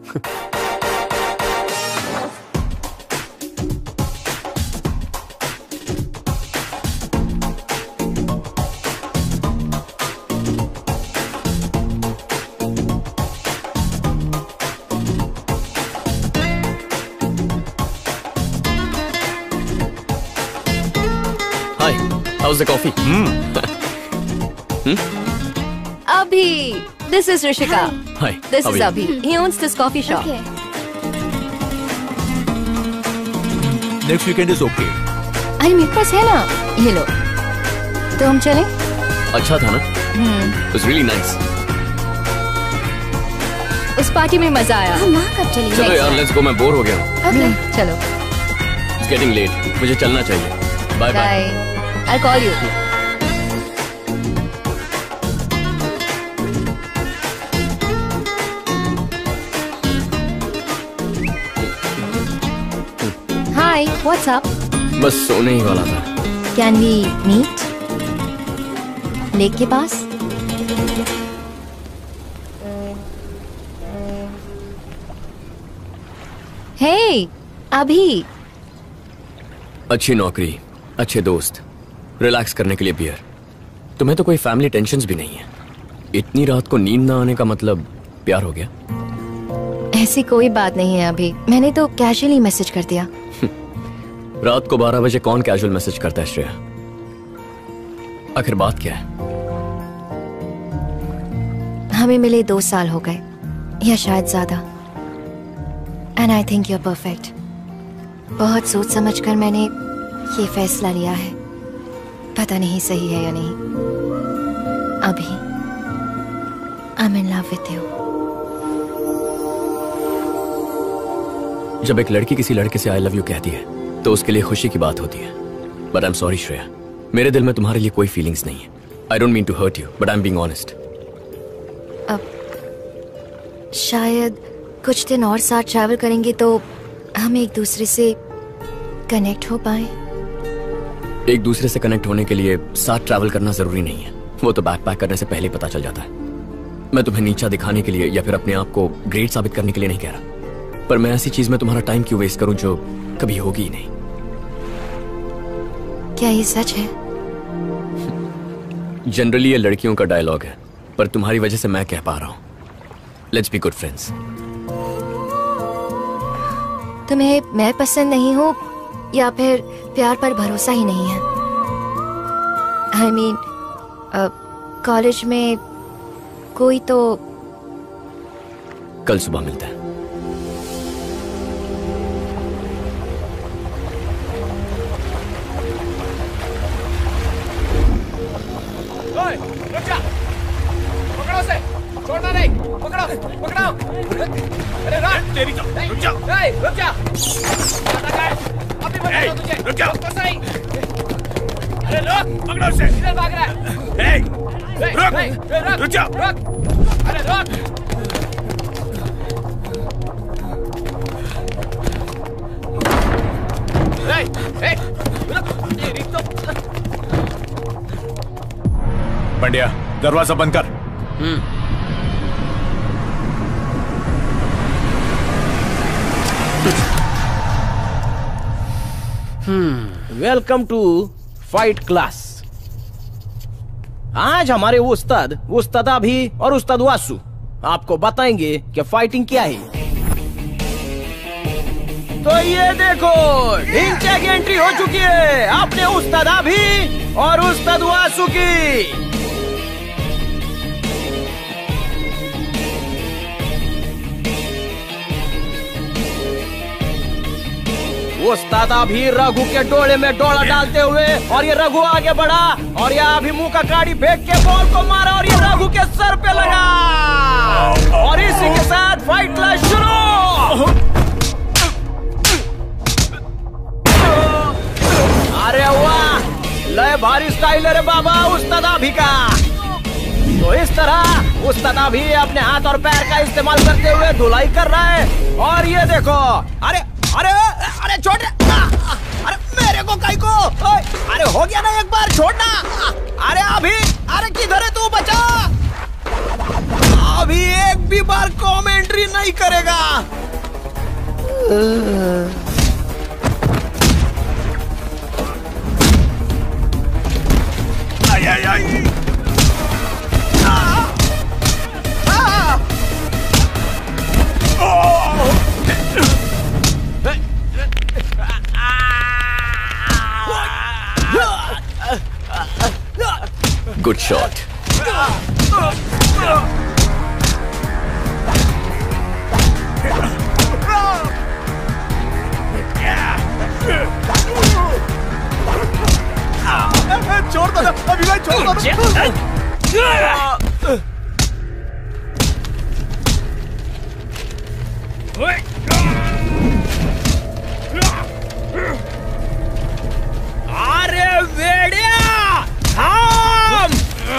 How's the coffee? Abhi, this is Rishika. Hi. This is Abhi. He owns this coffee shop. Okay. Next weekend is okay. अरे मेरे पास है ना, ये लो। तो हम चलें? अच्छा था ना? It was really nice. उस पार्टी में मजा आया। हम वहाँ कब चलेंगे? चलो यार, let's go. मैं बोर हो गया हूँ। Okay. चलो। It's getting late. मुझे चलना चाहिए. Bye bye. I'll call you. Hi, what's up? बस सोने ही वाला था। Can we meet? लेक के पास? Hey, अभी। अच्छी नौकरी, अच्छे दोस्त, रिलैक्स करने के लिए बियर। तुम्हें तो कोई फैमिली टेंशन्स भी नहीं है। इतनी रात को नींद ना आने का मतलब प्यार हो गया? ऐसी कोई बात नहीं है अभी। मैंने तो कैजुअली मैसेज कर दिया। रात को 12 बजे कौन कैजुअल मैसेज करता है श्रेया? आखिर बात क्या है? हमें मिले 2 साल हो गए या शायद ज्यादा। And I think you are perfect. बहुत सोच समझ कर मैंने ये फैसला लिया है। पता नहीं सही है या नहीं। अभी I am in love with you. जब एक लड़की किसी लड़के से आई लव यू कहती है तो उसके लिए खुशी की बात होती है। But I am sorry Shreya, मेरे दिल में तुम्हारे लिए कोई फीलिंग्स नहीं है। I don't mean to hurt you, but I am being honest. अब शायद कुछ दिन और साथ ट्रैवल करेंगे तो हम एक दूसरे से कनेक्ट हो पाए। एक दूसरे से कनेक्ट होने के लिए साथ ट्रैवल करना जरूरी नहीं है। वो तो बैक पैक करने से पहले पता चल जाता है। मैं तुम्हें नीचा दिखाने के लिए या फिर अपने आप को ग्रेट साबित करने के लिए नहीं कह रहा, पर मैं ऐसी चीज में तुम्हारा टाइम क्यों वेस्ट करूं जो कभी होगी ही नहीं। क्या ये सच है? जनरली ये लड़कियों का डायलॉग है, पर तुम्हारी वजह से मैं कह पा रहा हूं। Let's be good friends. तुम्हें मैं पसंद नहीं हूँ या फिर प्यार पर भरोसा ही नहीं है? आई मीन कॉलेज में कोई तो। कल सुबह मिलते हैं। पकड़ो से, छोड़ना नहीं। पकड़ो, पकड़ो। अरे तेरी तो रुक जा। रुक जा। अभी बता तुझे। रुक जा। तो सही। अरे रुक, पकड़ो से। इधर भाग रहा है। रुक, रुक जा। रुक। अरे रुक। तेरी तो। पंड्या, दरवाजा बंद कर। Welcome to fight class. आज हमारे उस्ताद अभी और उस्ताद वासु आपको बताएंगे कि फाइटिंग क्या है। तो ये देखो, ढिंचे की एंट्री हो चुकी है अपने उस्ताद अभी और उस्ताद वासु की। उस्ताद अभी रघु के डोले में डोला डालते हुए, और ये रघु आगे बढ़ा और ये अभी मुंह का काड़ी फेंक के बॉल को मारा और ये रघु के सर पे लगा। और इसी के साथ फाइट क्लास शुरू। अरे वाह, लय भारी स्टाइल है बाबा उस्ताद अभी का। तो इस तरह उस्ताद अभी अपने हाथ और पैर का इस्तेमाल करते हुए धुलाई कर रहा है। और ये देखो, अरे अरे अरे छोड़, अरे मेरे को कहीं को, अरे हो गया ना एक बार, छोड़ना। अरे अभी, अरे किधर है तू, बचा। अभी एक भी बार कमेंट्री नहीं करेगा। Good shot. छोड़ दो ना, अभी भाई छोड़ दो ना। अरे वेड़िया, थाम!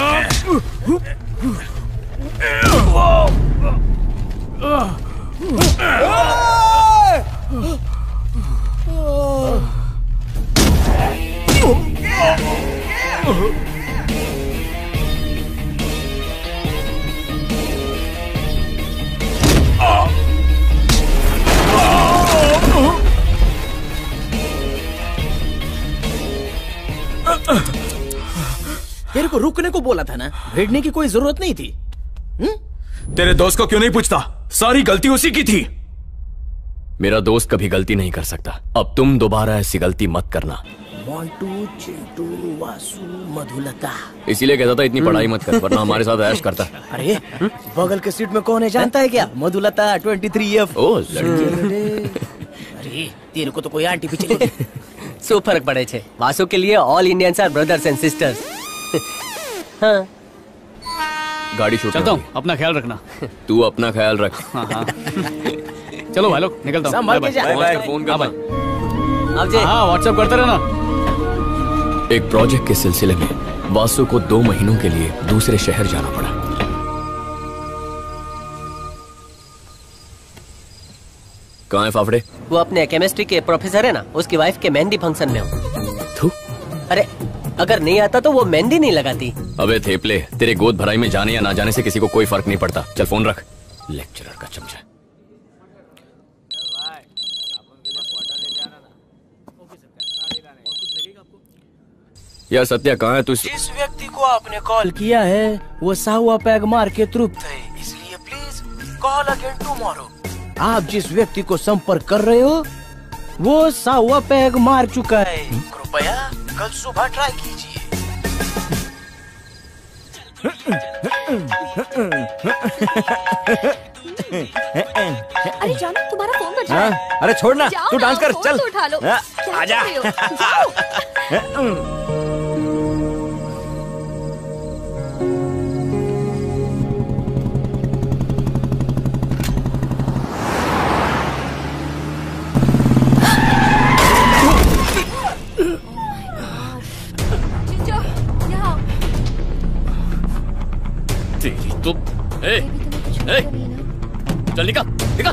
तेरे को रुकने को बोला था ना, भिड़ने की कोई जरूरत नहीं थी। तेरे दोस्त को क्यों नहीं पूछता? सारी गलती उसी की थी। मेरा दोस्त कभी गलती नहीं कर सकता। अब तुम दोबारा ऐसी गलती मत करना। मोंटू, चिंटू, वासु, मधुलता। इसीलिए कहता था इतनी पढ़ाई मत कर, वरना हमारे साथ ऐश करता। अरे बगल के सीट में कौन है जानता है क्या? मधुलता 23F। ओ लड़की। अरे तेरे को तो कोई आंटी पीछे શું ફરક પડે છે? વાસુ કે लिए all Indians are brothers and sisters. हाँ गाड़ी शूट चलता हूँ, अपना ख्याल रखना। तू अपना ख्याल रख। हाँ हाँ चलो भाई लोग, निकलता हूँ। संभाल के जा। फोन कर भाई। हाँ व्हाट्सएप करते रहना। एक प्रोजेक्ट के सिलसिले में वासु को 2 महीनों के लिए दूसरे शहर जाना पड़ा। कहाँ है फाफड़े? वो अपने केमिस्ट्री के प्रोफेसर है ना, उसकी वाइफ के मेहंदी फंक्शन में हूँ। थू। अरे अगर नहीं आता तो वो मेहंदी नहीं लगाती। अबे थेपले, तेरे गोद भराई में जाने या ना जाने से किसी को कोई फर्क नहीं पड़ता। चल फोन रख। लेक्चरर का चमचा। यार सत्या कहाँ है तू? जिस व्यक्ति को आपने कॉल किया है वो साहुआ पैग मार के तृप्त है, इसलिए प्लीज कॉल अगेन टुमारो। आप जिस व्यक्ति को संपर्क कर रहे हो वो साहुआ पैग मार चुका है, कृपया कल सुबह ट्राई कीजिए। अरे जानो तुम्हारा फोन बज रहा है। अरे छोड़ ना, तू डांस कर, चल। उठा लो। आजा। तेरी तो चल निकल निकल।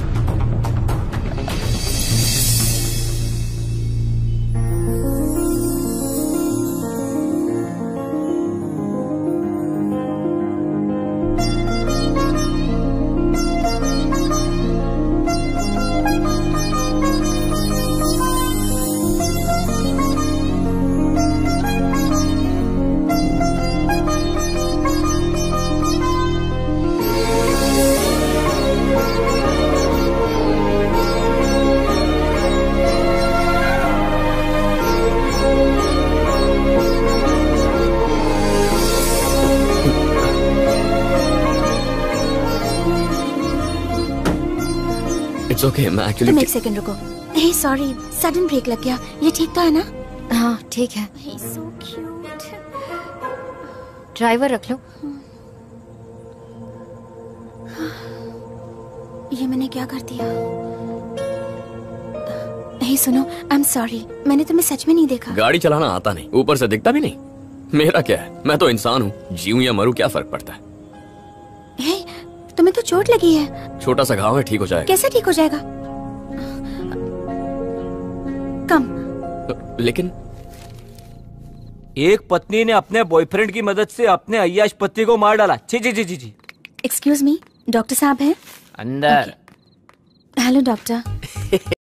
It's okay, मैं एक्चुअली। तुम एक सेकंड रुको। हे सॉरी, सडन ब्रेक लग गया। ये ठीक तो है ना? हाँ ठीक है। He's so cute. ड्राइवर रख लो। ये मैंने क्या कर दिया? हे सुनो, आई एम सॉरी, मैंने तुम्हें सच में नहीं देखा। गाड़ी चलाना आता नहीं, ऊपर से दिखता भी नहीं। मेरा क्या है, मैं तो इंसान हूँ, जीऊं या मरूं क्या फर्क पड़ता है। हे, तुम्हें तो चोट लगी है। छोटा सा घाव है, ठीक हो जाएगा। कैसे ठीक हो जाएगा? कम। लेकिन एक पत्नी ने अपने बॉयफ्रेंड की मदद से अपने अय्याश पति को मार डाला। जी जी जी जी जी। एक्सक्यूज मी, डॉक्टर साहब हैं? अंदर। Hello doctor.